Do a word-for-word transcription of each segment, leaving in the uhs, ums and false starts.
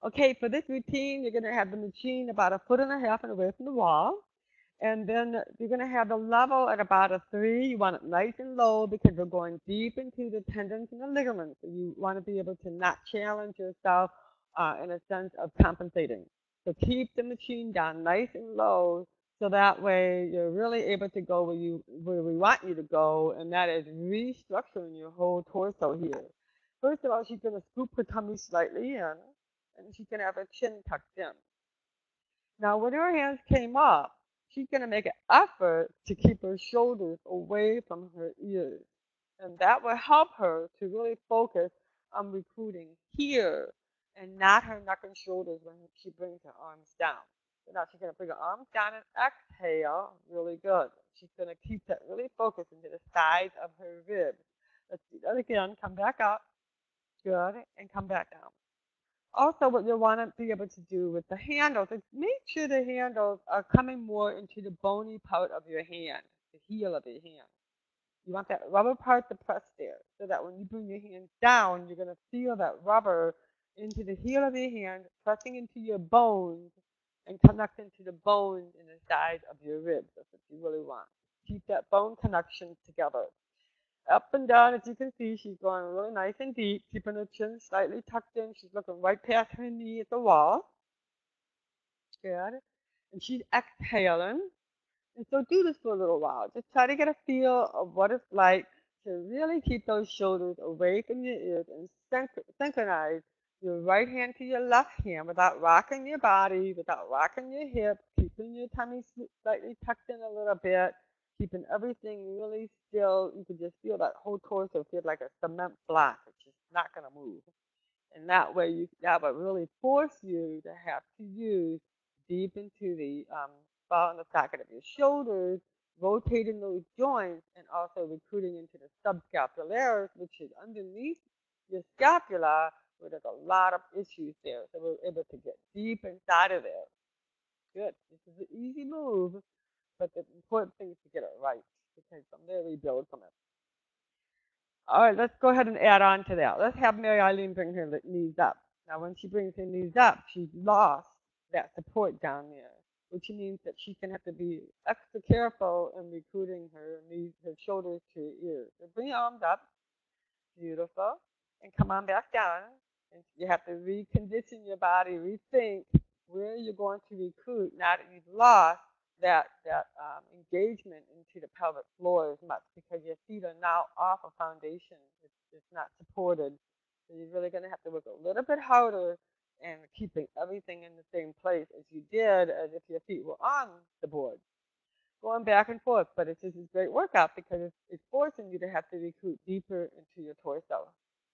Okay, for this routine, you're going to have the machine about a foot and a half and away from the wall. And then you're going to have the level at about a three. You want it nice and low because we're going deep into the tendons and the ligaments. So you want to be able to not challenge yourself uh, in a sense of compensating. So keep the machine down nice and low so that way you're really able to go where you where we want you to go, and that is restructuring your whole torso here. First of all, she's going to scoop her tummy slightly in, and she's going to have her chin tucked in. Now, when her hands came up, she's going to make an effort to keep her shoulders away from her ears. And that will help her to really focus on recruiting here and not her neck and shoulders when she brings her arms down. So now she's going to bring her arms down and exhale really good. She's going to keep that really focused into the sides of her ribs. Let's do that again. Come back up. Good. And come back down. Also, what you'll want to be able to do with the handles is make sure the handles are coming more into the bony part of your hand, the heel of your hand. You want that rubber part to press there so that when you bring your hand down, you're going to feel that rubber into the heel of your hand, pressing into your bones and connecting to the bones in the side of your ribs. That's what you really want. Keep that bone connection together. Up and down, as you can see, she's going really nice and deep, keeping her chin slightly tucked in. She's looking right past her knee at the wall. Good. And she's exhaling. And so do this for a little while. Just try to get a feel of what it's like to really keep those shoulders away from your ears and synch- synchronize your right hand to your left hand without rocking your body, without rocking your hips, keeping your tummy slightly tucked in a little bit, keeping everything really still. You can just feel that whole torso feel like a cement block. It's just not going to move. And that way, you that would really force you to have to use deep into the um, ball and the socket of your shoulders, rotating those joints, and also recruiting into the subscapularis, which is underneath your scapula, where there's a lot of issues there. So we're able to get deep inside of there. Good. This is an easy move, but the important thing is to get it right because from there we build from it. All right, let's go ahead and add on to that. Let's have Mary Eileen bring her knees up. Now, when she brings her knees up, she's lost that support down there, which means that she's going to have to be extra careful in recruiting her knees, her shoulders to her ears. So bring your arms up. Beautiful. And come on back down. And you have to recondition your body, rethink where you're going to recruit now that you've lost that that um, engagement into the pelvic floor as much because your feet are now off a foundation. It's, it's not supported. So you're really going to have to work a little bit harder and keeping everything in the same place as you did as if your feet were on the board. Going back and forth, but it's just a great workout because it's, it's forcing you to have to recruit deeper into your torso.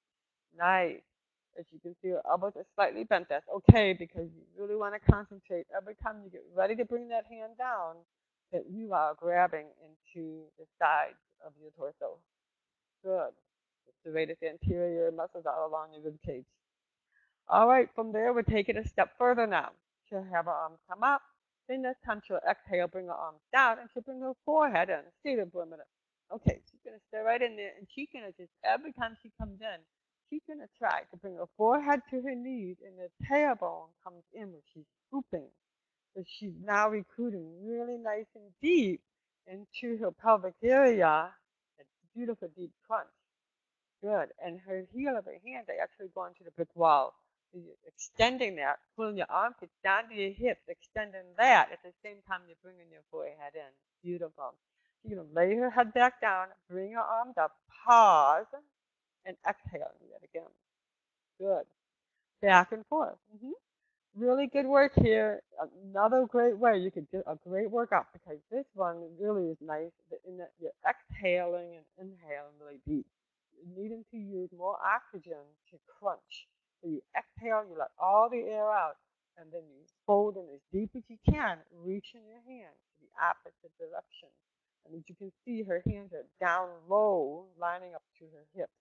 Nice. As you can see, your elbows are slightly bent. That's okay because you really want to concentrate every time you get ready to bring that hand down that you are grabbing into the sides of your torso. Good. Just serratus anterior muscles out along your rib cage. All right, from there, we'll take it a step further now. She'll have her arms come up. Then this time she'll exhale, bring her arms down, and she'll bring her forehead in. Stay there for a minute. Okay, she's going to stay right in there, and she's going to just, every time she comes in, she's going to try to bring her forehead to her knees, and the tailbone comes in when she's scooping. So she's now recruiting really nice and deep into her pelvic area. It's a beautiful deep crunch. Good. And her heel of her hands are actually going to the brick wall. So you're extending that, pulling your armpits down to your hips, extending that at the same time you're bringing your forehead in. Beautiful. You're going to lay her head back down, bring her arms up, pause, and exhale. Do that again. Good. Back and forth. Mm-hmm. Really good work here. Another great way you could do a great workout because this one really is nice in that you're exhaling and inhaling really deep. You're needing to use more oxygen to crunch. So you exhale, you let all the air out, and then you fold in as deep as you can, reaching your hand to the opposite direction. And as you can see, her hands are down low, lining up to her hips.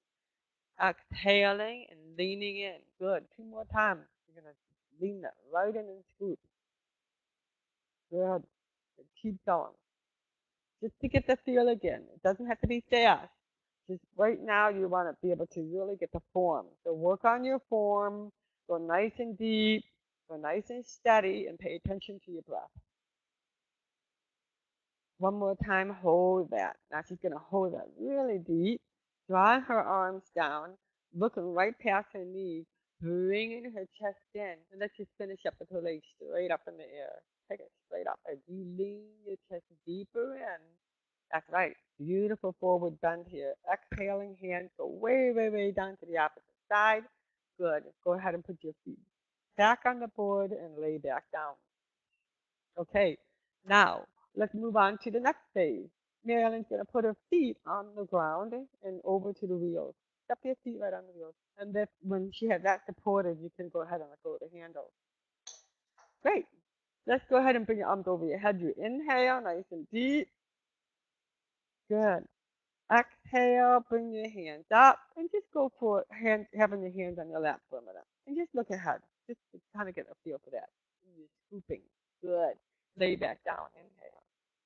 Exhaling and leaning in. Good. Two more times. You're going to lean that right in and scoop. Good. And keep going. Just to get the feel again. It doesn't have to be fast. Just right now you want to be able to really get the form. So work on your form. Go nice and deep, go nice and steady, and pay attention to your breath. One more time, hold that. Now she's going to hold that really deep, drawing her arms down, looking right past her knees, bringing her chest in. And let's just finish up with her legs straight up in the air. Take it straight up as you lean your chest deeper in. That's right. Beautiful forward bend here. Exhaling, hands go way, way, way down to the opposite side. Good. Go ahead and put your feet back on the board and lay back down. Okay. Now, let's move on to the next phase. Mary Ellen's going to put her feet on the ground and over to the wheels. Step your feet right on the wheels. And then when she has that supported, you can go ahead and let go of the handle. Great. Let's go ahead and bring your arms over your head. You inhale, nice and deep. Good. Exhale, bring your hands up, and just go for hand, having your hands on your lap for a minute. And just look ahead. Just to kind of get a feel for that. You're scooping. Good. Lay back down. Inhale.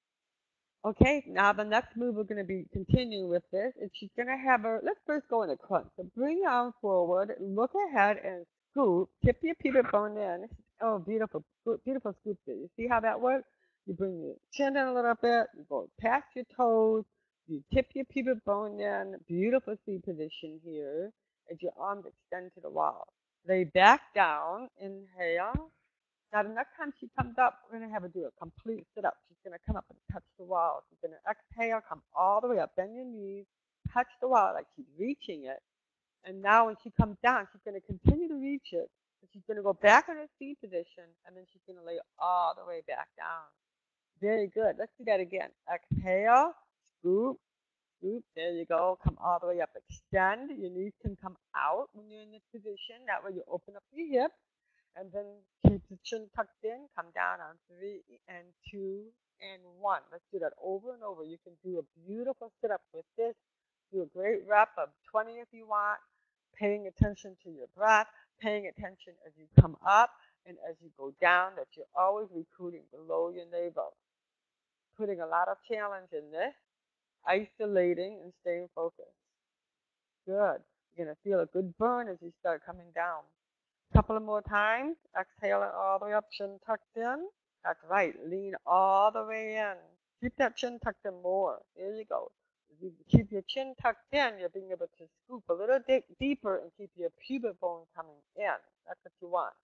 Okay, now the next move we're going to be continuing with this is she's going to have her, let's first go in a crunch. So bring your arm forward, look ahead and scoop, tip your pubic bone in. Oh, beautiful, beautiful scoop there. You see how that works? You bring your chin in a little bit, you go past your toes, you tip your pubic bone in. Beautiful seat position here as your arms extend to the wall. Lay back down, inhale. Now, the next time she comes up, we're going to have her do a complete sit-up. She's going to come up and touch the wall. She's going to exhale, come all the way up, bend your knees, touch the wall like she's reaching it. And now when she comes down, she's going to continue to reach it. And she's going to go back in her seat position, and then she's going to lay all the way back down. Very good. Let's do that again. Exhale, scoop, scoop. There you go. Come all the way up. Extend. Your knees can come out when you're in this position. That way you open up your hips. And then keep the chin tucked in, come down on three and two and one. Let's do that over and over. You can do a beautiful sit-up with this. Do a great rep of twenty if you want, paying attention to your breath, paying attention as you come up and as you go down, that you're always recruiting below your navel. Putting a lot of challenge in this, isolating and staying focused. Good. You're going to feel a good burn as you start coming down. Couple of more times. Exhaling all the way up, chin tucked in. That's right. Lean all the way in. Keep that chin tucked in more. There you go. If you keep your chin tucked in, you're being able to scoop a little di- deeper and keep your pubic bone coming in. That's what you want.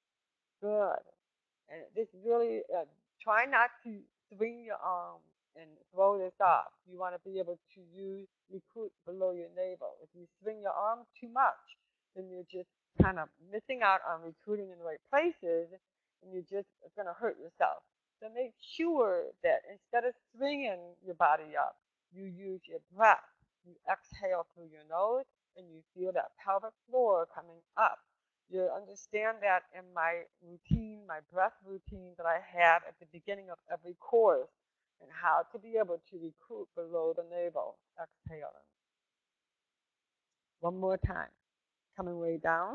Good. And this really, uh, try not to swing your arm and throw this off. You want to be able to use recruit below your navel. If you swing your arm too much, then you're just kind of missing out on recruiting in the right places, and you're just going to hurt yourself. So make sure that instead of swinging your body up, you use your breath. You exhale through your nose, and you feel that pelvic floor coming up. You understand that in my routine, my breath routine that I have at the beginning of every course, and how to be able to recruit below the navel. Exhaling. One more time. Coming way down.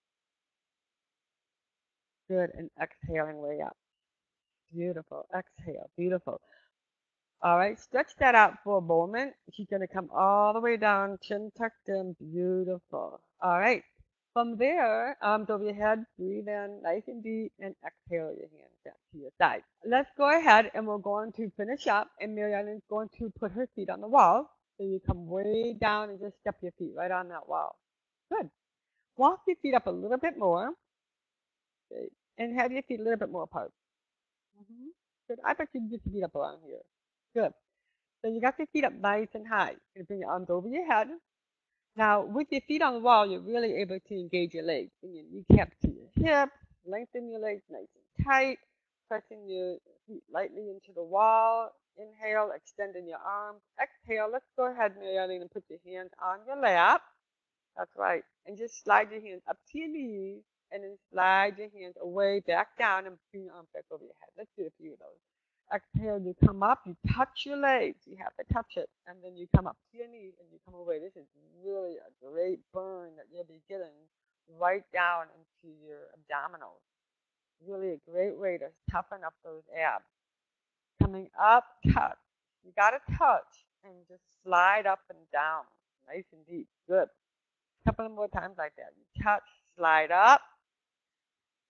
Good. And exhaling way up. Beautiful. Exhale. Beautiful. All right. Stretch that out for a moment. She's going to come all the way down. Chin tucked in. Beautiful. All right. From there, arms over your head. Breathe in nice and deep. And exhale your hands down to your side. Let's go ahead and we're going to finish up. And Mary Ellen is going to put her feet on the wall. So you come way down and just step your feet right on that wall. Good. Walk your feet up a little bit more. Okay. And have your feet a little bit more apart. Mm-hmm. Good. I bet you can get your feet up around here. Good. So you got your feet up nice and high. You're going to bring your arms over your head. Now, with your feet on the wall, you're really able to engage your legs. Bring your kneecap to your hips. Lengthen your legs nice and tight. Pressing your feet lightly into the wall. Inhale, extending your arms. Exhale. Let's go ahead, Mary Ellen, and put your hands on your lap. That's right. And just slide your hands up to your knees. And then slide your hands away, back down, and bring your arms back over your head. Let's do a few of those. Exhale, you come up, you touch your legs. You have to touch it. And then you come up to your knees, and you come away. This is really a great burn that you'll be getting right down into your abdominals. Really a great way to toughen up those abs. Coming up, touch. You got to touch and just slide up and down. Nice and deep. Good. A couple of more times like that. You touch, slide up,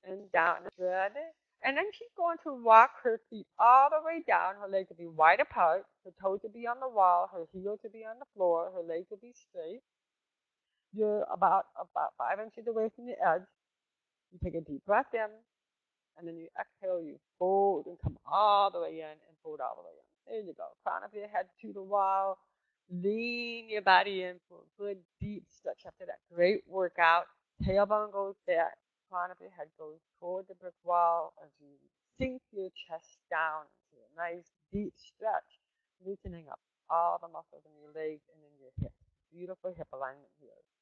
and down. Good. And then she's going to walk her feet all the way down. Her legs will be wide apart. Her toes will be on the wall. Her heels will be on the floor. Her legs will be straight. You're about about five inches away from the edge. You take a deep breath in, and then you exhale. You fold and come all the way in and fold all the way in. There you go. Crown of your head to the wall. Lean your body in for a good deep stretch after that great workout. Tailbone goes back. Crown of your head goes toward the brick wall as you sink your chest down into a nice deep stretch, loosening up all the muscles in your legs and in your hips. Beautiful hip alignment here.